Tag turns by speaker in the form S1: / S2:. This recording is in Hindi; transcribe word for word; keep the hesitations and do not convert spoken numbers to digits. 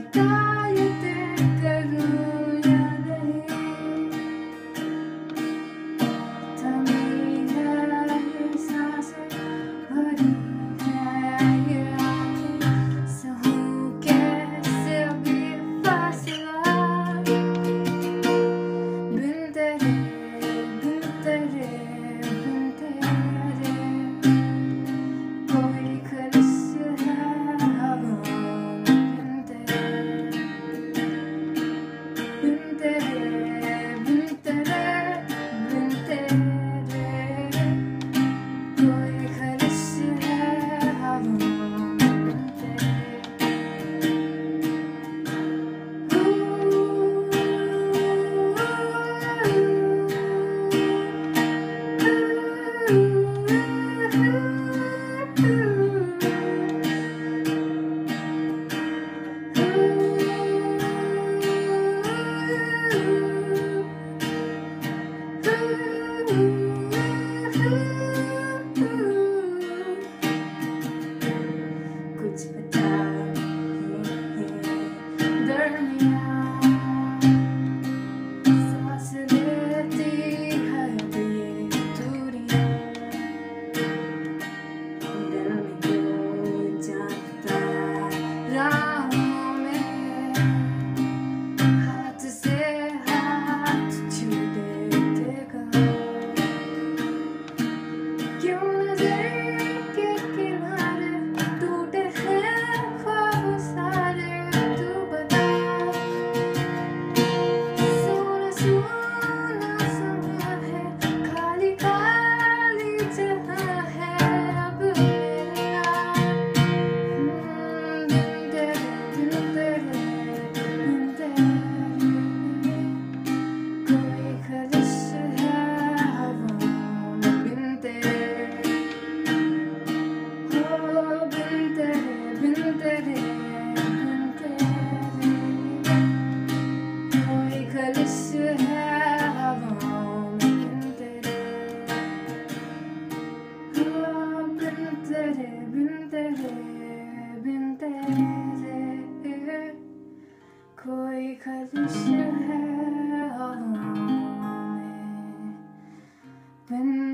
S1: शिकायतें करूं या नहीं, थमी है ये सांसें, भरी है ये आँखें, सहूं कैसे अब ये फासला, बिन तेरे बिन तेरे बिन तेरे, कोई खलिश है हवाओं में, बिन तेरे बिन तेरे बिन तेरे, कोई खलिश है हवाओं में, कुछ बता दरमियाँ सांस लेती है ये दूरियाँ, दिल में क्यों जाता राहों में, हाथ से हाथ छू देते कहाँ, क्यों नजर के किनारे टूटे हैं ख्वाब सारे, तू बता, सोना सोना समा है, खाली खाली जहाँ है अब मेरा, बिन तेरे बिन तेरे बिन तेरे, कोई खलिश है हवाओं में, बिन तेरे, ओ बिन तेरे बिन तेरे बिन तेरे, कोई खलिश है हवाओं में, बिन तेरे, ओ बिन तेरे बिन तेरे बिन तेरे, कोई खलिश है हवाओं में, बिन